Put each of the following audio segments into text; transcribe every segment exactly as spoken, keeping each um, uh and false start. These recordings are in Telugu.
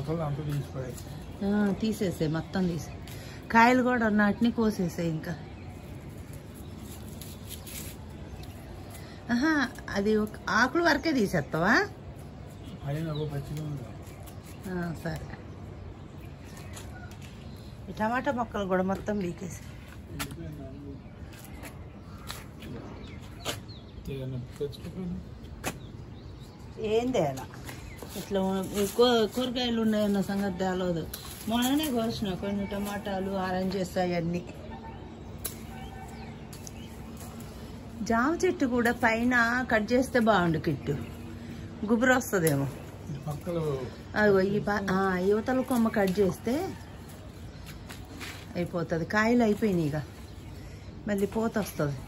తీసేసే మొత్తం తీసే కాయలు కూడా నాటిని కోసేసాయి ఇంకా. ఆహా అది ఒక ఆకులు వరకే తీసేస్తావా? సరే. ఈ టమాటా మొక్కలు కూడా మొత్తం బీకేసి ఏంది అలా ఇట్లా కూరగాయలు ఉన్నాయన్న సంగతి తేలదు. మొన్ననే కోసిన కొన్ని టమాటాలు, ఆరెంజెస్ అవన్నీ. జామ చెట్టు కూడా పైన కట్ చేస్తే బాగుండు కిట్టు, గుబురు వస్తుందేమో. అదిగో ఈ యువతల కొమ్మ కట్ చేస్తే అయిపోతుంది. కాయలు అయిపోయినాయి ఇక, మళ్ళీ పూత వస్తుంది.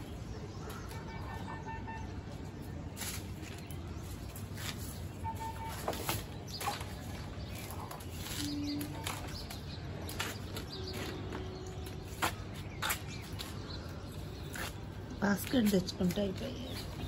బాస్కెట్ తెచ్చుకుంటే అయిపోయాయి.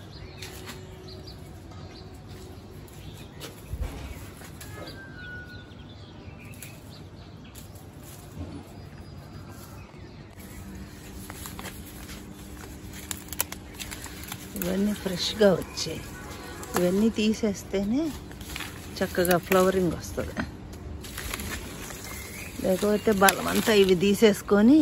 ఇవన్నీ ఫ్రెష్గా వచ్చాయి. ఇవన్నీ తీసేస్తేనే చక్కగా ఫ్లవరింగ్ వస్తుంది. లేకపోతే బలమంతా ఇవి తీసేసుకొని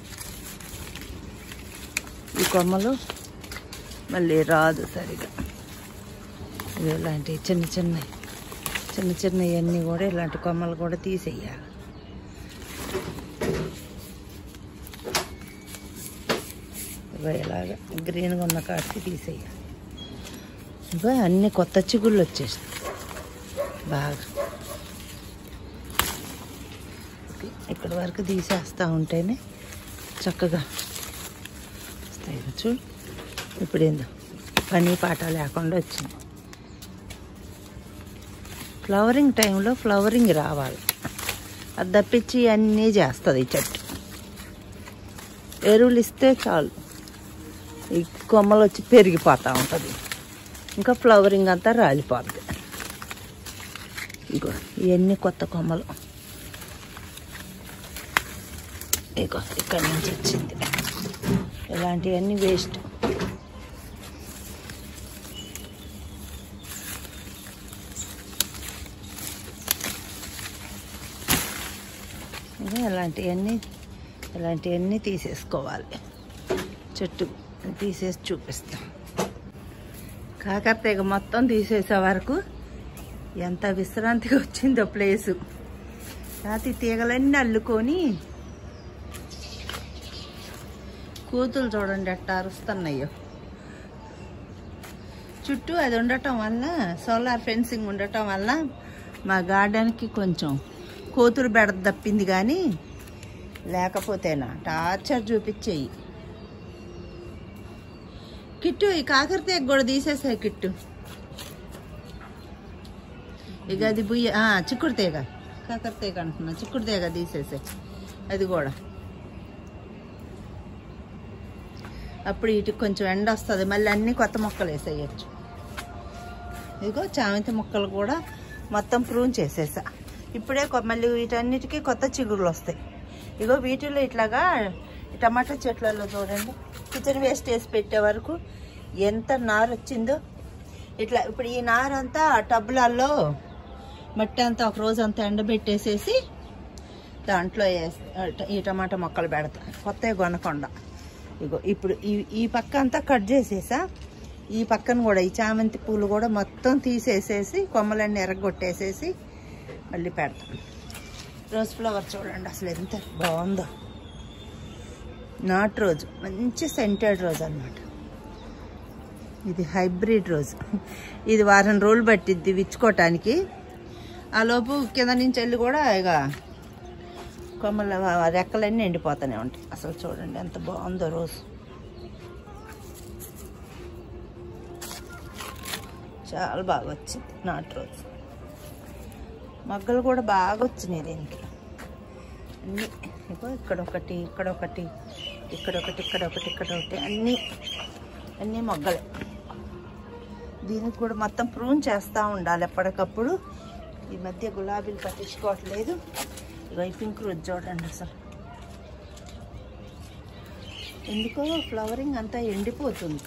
ఈ కొమ్మలు మళ్ళీ రాదు సరిగా. ఇవి ఇలాంటి చిన్న చిన్న చిన్న చిన్న ఇవన్నీ కూడా ఇలాంటి కొమ్మలు కూడా తీసేయాలి. ఇవి ఇలాగా గ్రీన్గా ఉన్న కాడికి తీసేయాలి. ఇవి అన్నీ కొత్త చిగుళ్ళు వచ్చేస్తాయి బాగా. ఇక్కడి వరకు తీసేస్తూ ఉంటేనే చక్కగా వస్తాయి. చూడు ఇప్పుడు ఏందో పని పాట లేకుండా వచ్చింది. ఫ్లవరింగ్ టైంలో ఫ్లవరింగ్ రావాలి, అది తప్పించి అన్నీ చేస్తుంది ఈ చెట్టు. ఎరువులు ఇస్తే చాలు, ఈ కొమ్మలు వచ్చి పెరిగిపోతూ ఉంటుంది, ఇంకా ఫ్లవరింగ్ అంతా రాలిపోద్ది. ఇగో ఇవన్నీ కొత్త కొమ్మలు, ఇగో ఇక్కడి నుంచి వచ్చింది. ఇలాంటివన్నీ వేస్ట్. ఇలాంటివన్నీ ఇలాంటివన్నీ తీసేసుకోవాలి. చెట్టు తీసేసి చూపిస్తాం. కాకరతీగ మొత్తం తీసేసే వరకు ఎంత విశ్రాంతిగా వచ్చిందో ప్లేసు. రాతి తీగలన్నీ అల్లుకొని కూతులు చూడండి ఎట్టా అరుస్తున్నాయో. చుట్టూ అది ఉండటం వల్ల, సోలార్ ఫెన్సింగ్ ఉండటం వల్ల మా గార్డెన్కి కొంచెం కోతులు బెడ తప్పింది. కానీ లేకపోతేనా టార్చర్ చూపించేయి. కిట్టు ఈ కాకరతీగ కూడా తీసేసాయి కిట్టు. ఇక అది బుయ్య చిక్కుడు తీగ, కాకరతీగ అంటున్నా, చిక్కుడు తీగ తీసేసాయి అది కూడా. అప్పుడు ఇటుకు కొంచెం ఎండ వస్తుంది, మళ్ళీ అన్నీ కొత్త మొక్కలు వేసేయచ్చు. ఇదిగో చామంతి మొక్కలు కూడా మొత్తం ప్రూన్ చేసేసా. ఇప్పుడే మళ్ళీ వీటన్నిటికీ కొత్త చిగురులు వస్తాయి. ఇగో వీటిలో ఇట్లాగా టమాటా చెట్లలో చూడండి, కిచెన్ వేస్ట్ వేసి పెట్టే వరకు ఎంత నారు వచ్చిందో. ఇట్లా ఇప్పుడు ఈ నారు అంతా టబ్బులలో మట్టి అంతా ఒక రోజు అంతా ఎండబెట్టేసేసి దాంట్లో ఈ టమాటా మొక్కలు పెడతా, కొత్తవి కొనకుండా. ఇగో ఇప్పుడు ఈ ఈ పక్క అంతా కట్ చేసేసా. ఈ పక్కన కూడా ఈ చామంతి పూలు కూడా మొత్తం తీసేసేసి కొమ్మలన్నీ ఎరగొట్టేసేసి మళ్ళీ పెడతాం. రోజ్ ఫ్లవర్ చూడండి అసలు ఎంత బాగుందో. నాటు రోజు, మంచి సెంటెడ్ రోజ్ అన్నమాట. ఇది హైబ్రిడ్ రోజ్. ఇది వారం రోజులు పట్టిద్ది విచ్చుకోవటానికి. ఆ లోపు కింద నుంచి వెళ్ళి కూడా ఇక కొమ్మల రెక్కలన్నీ ఎండిపోతూనే ఉంటాయి. అసలు చూడండి ఎంత బాగుందో రోజు. చాలా బాగా వచ్చింది నాటు రోజు. మొగ్గలు కూడా బాగా వచ్చినాయి దీనికి అన్నీ. ఇగో ఇక్కడ ఒకటి, ఇక్కడ ఒకటి, ఇక్కడ ఒకటి, ఇక్కడ ఒకటి, ఇక్కడ ఒకటి, అన్నీ అన్నీ మొగ్గలే. దీనికి కూడా మొత్తం ప్రూన్ చేస్తూ ఉండాలి ఎప్పటికప్పుడు. ఈ మధ్య గులాబీలు పట్టించుకోవట్లేదు. ఇగో ఈ పింక్ రోజ్ చూడండి, అసలు ఎందుకో ఫ్లవరింగ్ అంతా ఎండిపోతుంది.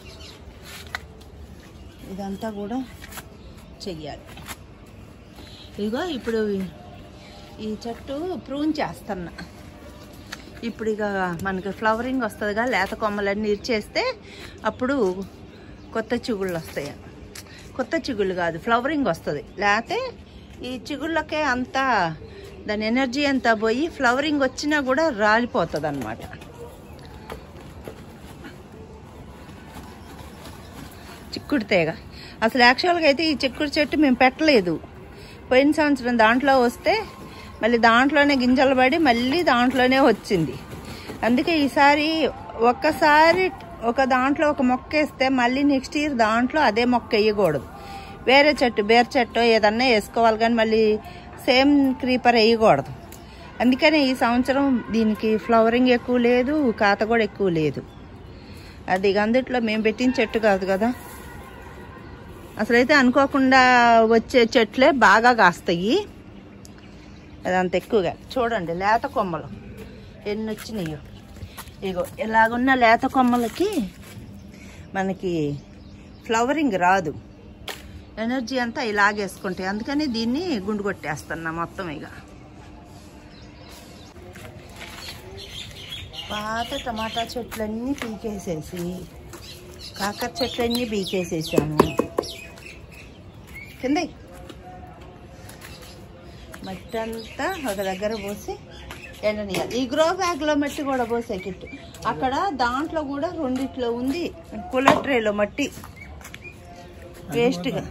ఇదంతా కూడా చెయ్యాలి. ఇదిగో ఇప్పుడు ఈ చెట్టు ప్రూన్ చేస్తున్నా. ఇప్పుడు ఇక మనకి ఫ్లవరింగ్ వస్తుందిగా, లేత కొమ్మలన్నీ ఇచ్చేస్తే అప్పుడు కొత్త చిగుళ్ళు వస్తాయి. కొత్త చిగుళ్ళు కాదు, ఫ్లవరింగ్ వస్తుంది. లేకపోతే ఈ చిగుళ్ళకే అంతా దాని ఎనర్జీ అంతా పోయి ఫ్లవరింగ్ వచ్చినా కూడా రాలిపోతుంది అన్నమాట. చిక్కుడు తీగ అసలు యాక్చువల్గా అయితే ఈ చిక్కుడు చెట్టు మేము పెట్టలేదు. పోయిన సంవత్సరం దాంట్లో వస్తే మళ్ళీ దాంట్లోనే గింజలు పడి మళ్ళీ దాంట్లోనే వచ్చింది. అందుకే ఈసారి ఒక్కసారి ఒక దాంట్లో ఒక మొక్క వేస్తే మళ్ళీ నెక్స్ట్ ఇయర్ దాంట్లో అదే మొక్క వేయకూడదు. వేరే చెట్టు బేర్ చెట్టు ఏదన్నా వేసుకోవాలి, కానీ మళ్ళీ సేమ్ క్రీపర్ వేయకూడదు. అందుకనే ఈ సంవత్సరం దీనికి ఫ్లవరింగ్ ఎక్కువ లేదు, కాత కూడా ఎక్కువ లేదు. అది అందుట్లో మేము పెట్టిన చెట్టు కాదు కదా. అసలైతే అనుకోకుండా వచ్చే చెట్లే బాగా కాస్తాయి. అదంత ఎక్కువగా చూడండి, లేత కొమ్మలు ఎన్ని వచ్చినాయో. ఇగో ఇలాగున్న లేత కొమ్మలకి మనకి ఫ్లవరింగ్ రాదు, ఎనర్జీ అంతా ఇలాగేసుకుంటాయి. అందుకని దీన్ని గుండు కొట్టేస్తున్నా మొత్తం. ఇక పాత టమాటా చెట్లన్నీ పీకేసేసి కాకర చెట్లన్నీ పీకేసేసాము. కింద మట్టి అంతా ఒక దగ్గర పోసి ఎండనియాలి. ఈ గ్రో బ్యాగ్లో మట్టి కూడా పోసే కిట్టు అక్కడ దాంట్లో కూడా రెండిట్లో ఉంది. కూలర్ ట్రేలో మట్టి వేస్ట్గా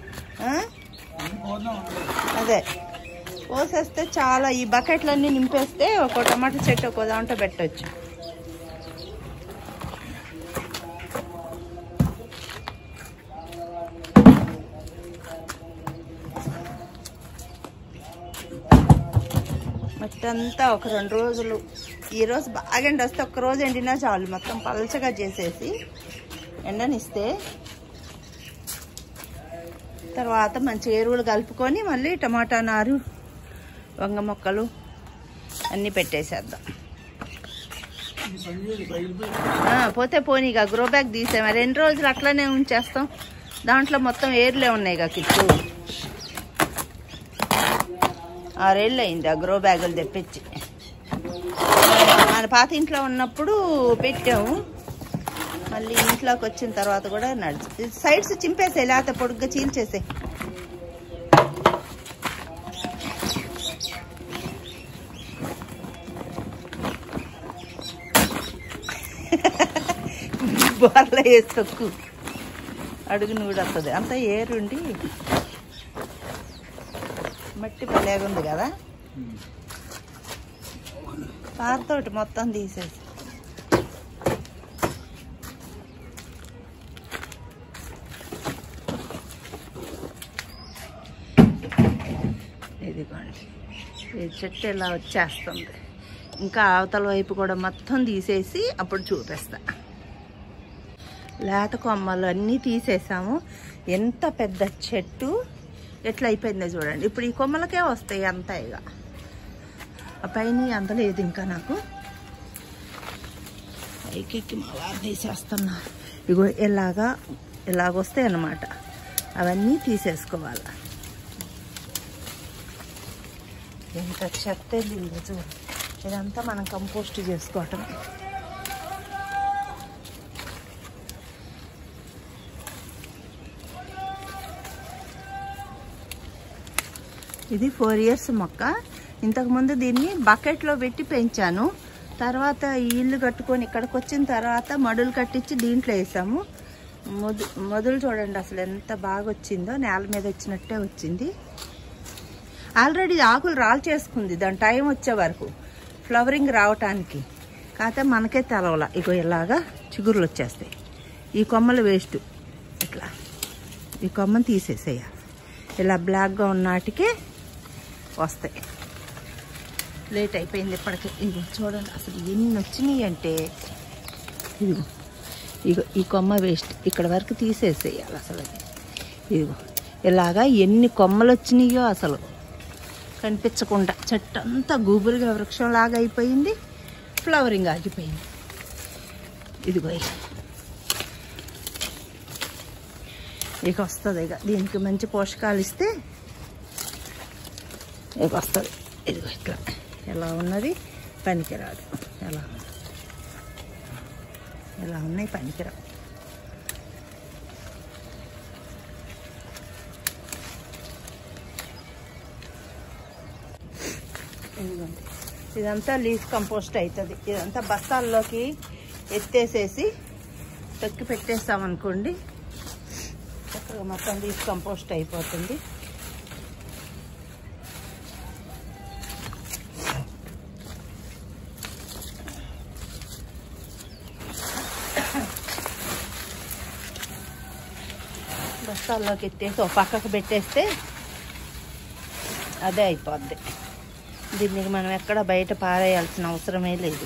అదే పోసేస్తే చాలా, ఈ బకెట్లన్నీ నింపేస్తే ఒక టమాటా చెట్టు ఒక దాంట్లో పెట్టచ్చు. మట్టి అంతా ఒక రెండు రోజులు, ఈరోజు బాగా ఎండ వస్తే ఒక్క రోజు ఎండినా చాలు, మొత్తం పలచగా చేసేసి ఎండనిస్తే తర్వాత మంచి ఎరువులు కలుపుకొని మళ్ళీ టమాటా నారు వంగ మొక్కలు అన్నీ పెట్టేసేద్దాం. పోతే పోనీగా గ్రో బ్యాగ్ తీసాము, రెండు రోజులు అట్లనే ఉంచేస్తాం. దాంట్లో మొత్తం ఏర్లే ఉన్నాయి కదా కిట్టు. ఆరేళ్ళు అయింది ఆ గ్రో బ్యాగులు తెప్పించి. మన పాత ఇంట్లో ఉన్నప్పుడు పెట్టాము, మళ్ళీ ఇంట్లోకి వచ్చిన తర్వాత కూడా నడిచి సైడ్స్ చింపేసాయి, లేకపోతే పొడుగ్గా చీల్చేసాయి. బోర్లో వేసి తొక్కు అడుగుని కూడా వస్తుంది. అంతా ఏరుండి మట్టి పలేగుంది కదా, పారతోటి మొత్తం తీసేసి ఇదిగోండి. ఈ చెట్టు ఇలా వచ్చేస్తుంది. ఇంకా అవతల వైపు కూడా మొత్తం తీసేసి అప్పుడు చూపిస్తా. లేత కొమ్మలు అన్నీ తీసేసాము. ఎంత పెద్ద చెట్టు ఎట్లా అయిపోయిందో చూడండి. ఇప్పుడు ఈ కొమ్మలకే వస్తాయి అంతా. ఇక ఆ పైన అంత లేదు ఇంకా నాకు. పైకి మళ్ళా తీసేస్తున్నా. ఇగో ఇలాగా ఇలాగొస్తాయి అన్నమాట. అవన్నీ తీసేసుకోవాలి. ఎంత చెత్త వెళ్ళిందో చూడండి. ఇదంతా మనం కంపోస్ట్ చేసుకోవటం. ఇది ఫోర్ ఇయర్స్ మొక్క. ఇంతకుముందు దీన్ని బకెట్లో పెట్టి పెంచాను. తర్వాత ఈ ఇల్లు కట్టుకొని ఇక్కడికి వచ్చిన తర్వాత మడులు కట్టించి దీంట్లో వేసాము. మొద మొదలు చూడండి అసలు ఎంత బాగా వచ్చిందో, నేల మీద వచ్చినట్టే వచ్చింది. ఆల్రెడీ ఆకులు రాల్ చేసుకుంది దాని టైం వచ్చే వరకు ఫ్లవరింగ్ రావటానికి. కాకపోతే మనకే తెలవల. ఇగో ఇలాగా చిగురులు వచ్చేస్తాయి. ఈ కొమ్మలు వేస్ట్. ఇట్లా ఈ కొమ్మను తీసేసేయాలి. ఇలా బ్లాక్గా ఉన్నటికే వస్తాయి. లేట్ అయిపోయింది ఇప్పటికే. ఇగో చూడండి అసలు ఎన్ని వచ్చినాయి అంటే, ఇదిగో ఇగో ఈ కొమ్మ వేస్ట్. ఇక్కడ వరకు తీసేసేయాలి అసలు. ఇదిగో ఇలాగా ఎన్ని కొమ్మలు వచ్చినాయో అసలు. కనిపించకుండా చెట్టు అంతా గుబురుగా వృక్షంలాగా అయిపోయింది, ఫ్లవరింగ్ ఆగిపోయింది. ఇదిగో ఇక వస్తుంది. ఇక దీనికి మంచి పోషకాలు ఇస్తే ఇక వస్తుంది. ఇదిగో ఇట్లా ఎలా ఉన్నది పనికిరాదు, ఎలా ఎలా ఉన్నాయి పనికిరావు. ఇదిగోండి ఇదంతా లీఫ్ కంపోస్ట్ అవుతుంది. ఇదంతా బస్తాల్లోకి ఎత్తేసేసి తొక్కి పెట్టేస్తామనుకోండి, చక్కగా మొత్తం లీఫ్ కంపోస్ట్ అయిపోతుంది. బస్తాల్లోకి ఎత్తేసి ఒక పక్కకు పెట్టేస్తే అదే అయిపోద్ది. దీనికి మనం ఎక్కడ బయట పారేయాల్సిన అవసరమే లేదు.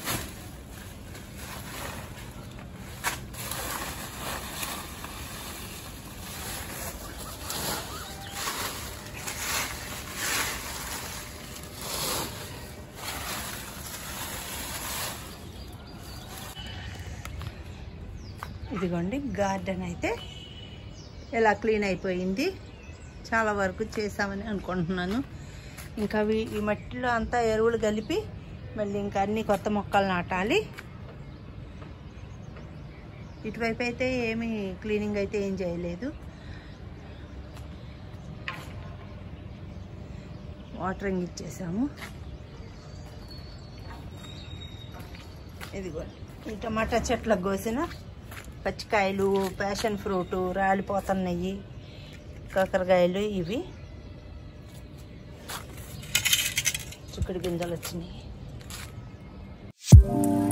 ఇదిగోండి గార్డెన్ అయితే ఎలా క్లీన్ అయిపోయింది. చాలా వరకు చేసామని అనుకుంటున్నాను. ఇంకా ఈ మట్టిలో అంతా ఎరువులు కలిపి మళ్ళీ ఇంకా అన్ని కొత్త మొక్కలు నాటాలి. ఇటువైపు అయితే ఏమీ క్లీనింగ్ అయితే ఏం చేయలేదు. వాటరింగ్ ఇచ్చేసాము. ఇదిగో ఈ టమాటా చెట్లకు కోసిన పచ్చికాయలు, ప్యాషన్ ఫ్రూటు రాలిపోతున్నాయి, కాకరకాయలు ఇవి చిక్కుడు గింజలు వచ్చినాయి.